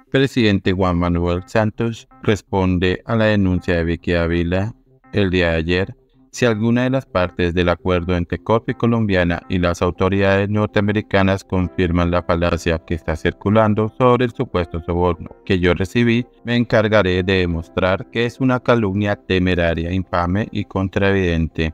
Presidente Juan Manuel Santos responde a la denuncia de Vicky Ávila el día de ayer. Si alguna de las partes del acuerdo entre Corfi Colombiana y las autoridades norteamericanas confirman la falacia que está circulando sobre el supuesto soborno que yo recibí, me encargaré de demostrar que es una calumnia temeraria, infame y contraevidente,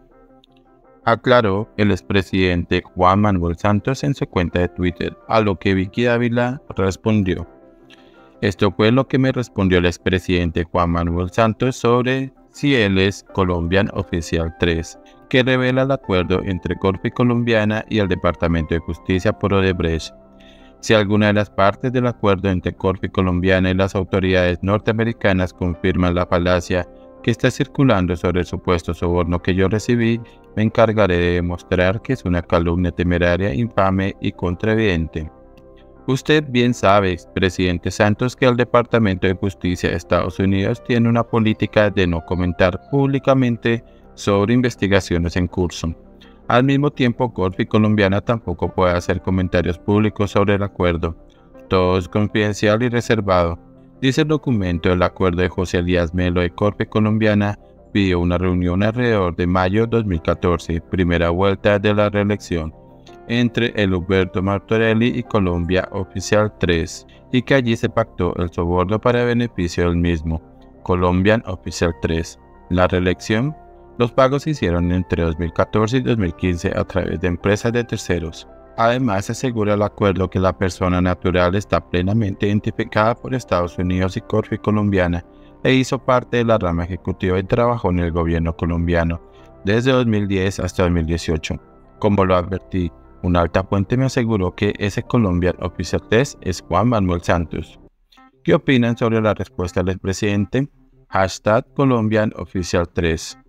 aclaró el expresidente Juan Manuel Santos en su cuenta de Twitter, a lo que Vicky Ávila respondió. Esto fue lo que me respondió el expresidente Juan Manuel Santos sobre si él es Colombian Oficial 3, que revela el acuerdo entre Corfi Colombiana y el Departamento de Justicia por Odebrecht. Si alguna de las partes del acuerdo entre Corfi Colombiana y las autoridades norteamericanas confirman la falacia que está circulando sobre el supuesto soborno que yo recibí, me encargaré de demostrar que es una calumnia temeraria, infame y contraevidente. Usted bien sabe, presidente Santos, que el Departamento de Justicia de Estados Unidos tiene una política de no comentar públicamente sobre investigaciones en curso. Al mismo tiempo, Corfi Colombiana tampoco puede hacer comentarios públicos sobre el acuerdo. Todo es confidencial y reservado. Dice el documento, el acuerdo de José Elías Melo de Corfi Colombiana pidió una reunión alrededor de mayo de 2014, primera vuelta de la reelección, entre el Huberto Martorelli y Colombia Oficial 3, y que allí se pactó el soborno para beneficio del mismo, Colombian Oficial 3. La reelección, los pagos se hicieron entre 2014 y 2015 a través de empresas de terceros. Además, se asegura el acuerdo que la persona natural está plenamente identificada por Estados Unidos y Corfi Colombiana e hizo parte de la rama ejecutiva y trabajó en el gobierno colombiano desde 2010 hasta 2018. Como lo advertí, una alta fuente me aseguró que ese Colombian Oficial 3 es Juan Manuel Santos. ¿Qué opinan sobre la respuesta del presidente? #Colombian Oficial 3.